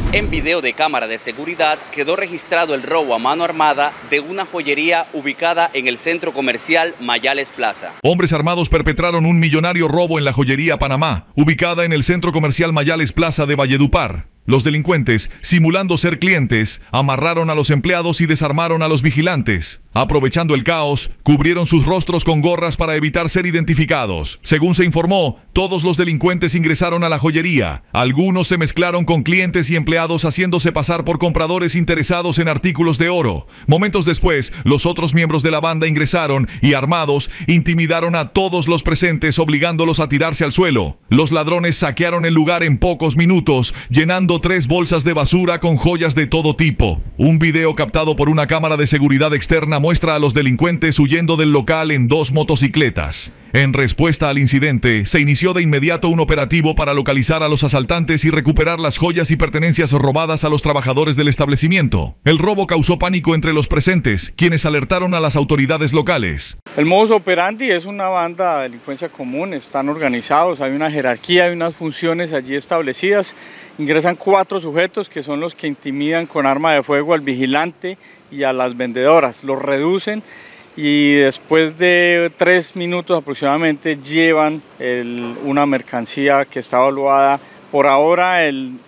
En video de cámara de seguridad quedó registrado el robo a mano armada de una joyería ubicada en el centro comercial Mayales Plaza. Hombres armados perpetraron un millonario robo en la joyería Panamá, ubicada en el centro comercial Mayales Plaza de Valledupar. Los delincuentes, simulando ser clientes, amarraron a los empleados y desarmaron a los vigilantes. Aprovechando el caos, cubrieron sus rostros con gorras para evitar ser identificados. Según se informó, todos los delincuentes ingresaron a la joyería. Algunos se mezclaron con clientes y empleados haciéndose pasar por compradores interesados en artículos de oro. Momentos después, los otros miembros de la banda ingresaron y, armados, intimidaron a todos los presentes, obligándolos a tirarse al suelo. Los ladrones saquearon el lugar en pocos minutos, llenando 3 bolsas de basura con joyas de todo tipo. Un video captado por una cámara de seguridad externa muestra a los delincuentes huyendo del local en 2 motocicletas. En respuesta al incidente, se inició de inmediato un operativo para localizar a los asaltantes y recuperar las joyas y pertenencias robadas a los trabajadores del establecimiento. El robo causó pánico entre los presentes, quienes alertaron a las autoridades locales. El modus operandi es una banda de delincuencia común, están organizados, hay una jerarquía, hay unas funciones allí establecidas. Ingresan 4 sujetos que son los que intimidan con arma de fuego al vigilante y a las vendedoras, los reducen y después de 3 minutos aproximadamente llevan una mercancía que está evaluada por ahora en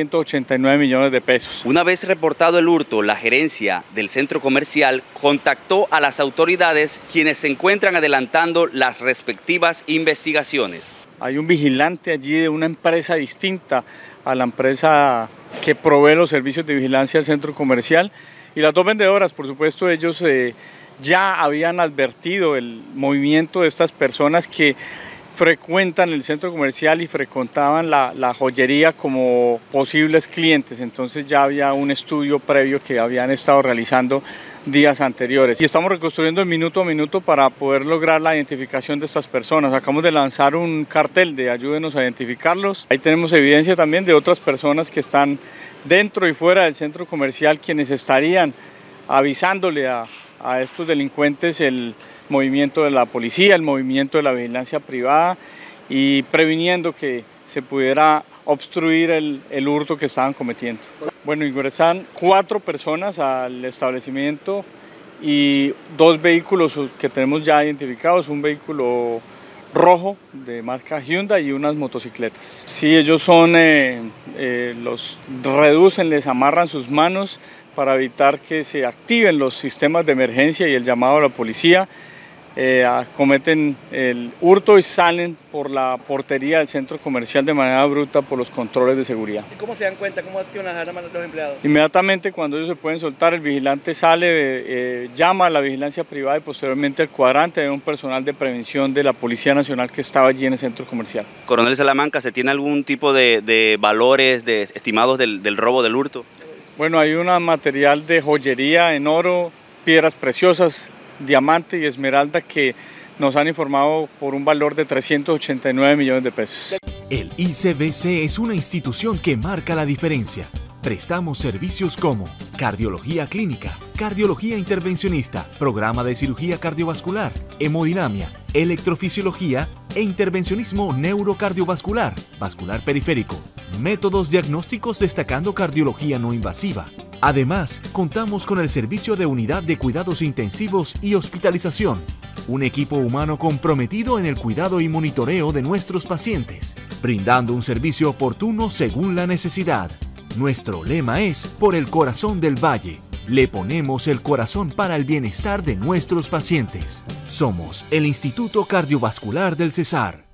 389 millones de pesos. Una vez reportado el hurto, la gerencia del centro comercial contactó a las autoridades, quienes se encuentran adelantando las respectivas investigaciones. Hay un vigilante allí de una empresa distinta a la empresa que provee los servicios de vigilancia del centro comercial, y las 2 vendedoras, por supuesto, ellos ya habían advertido el movimiento de estas personas que frecuentan el centro comercial y frecuentaban la joyería como posibles clientes. Entonces ya había un estudio previo que habían estado realizando días anteriores. Y estamos reconstruyendo minuto a minuto para poder lograr la identificación de estas personas. Acabamos de lanzar un cartel de ayúdenos a identificarlos. Ahí tenemos evidencia también de otras personas que están dentro y fuera del centro comercial, quienes estarían avisándole a estos delincuentes el movimiento de la policía, el movimiento de la vigilancia privada y previniendo que se pudiera obstruir el hurto que estaban cometiendo. Bueno, ingresan 4 personas al establecimiento y 2 vehículos que tenemos ya identificados, un vehículo rojo de marca Hyundai y unas motocicletas. Sí, ellos son, los reducen, les amarran sus manos para evitar que se activen los sistemas de emergencia y el llamado a la policía. Cometen el hurto y salen por la portería del centro comercial de manera bruta por los controles de seguridad. ¿Y cómo se dan cuenta? ¿Cómo activan las armas los empleados? Inmediatamente cuando ellos se pueden soltar, el vigilante sale, llama a la vigilancia privada y posteriormente el cuadrante de un personal de prevención de la Policía Nacional que estaba allí en el centro comercial. Coronel Salamanca, ¿se tiene algún tipo de valores estimados del robo, del hurto? Bueno, hay un material de joyería en oro, piedras preciosas, diamante y esmeralda que nos han informado por un valor de 389 millones de pesos. El ICBC es una institución que marca la diferencia. Prestamos servicios como cardiología clínica, cardiología intervencionista, programa de cirugía cardiovascular, hemodinamia, electrofisiología e intervencionismo neurocardiovascular, vascular periférico, métodos diagnósticos destacando cardiología no invasiva. Además, contamos con el servicio de unidad de cuidados intensivos y hospitalización, un equipo humano comprometido en el cuidado y monitoreo de nuestros pacientes, brindando un servicio oportuno según la necesidad. Nuestro lema es por el corazón del Valle. Le ponemos el corazón para el bienestar de nuestros pacientes. Somos el Instituto Cardiovascular del Cesar.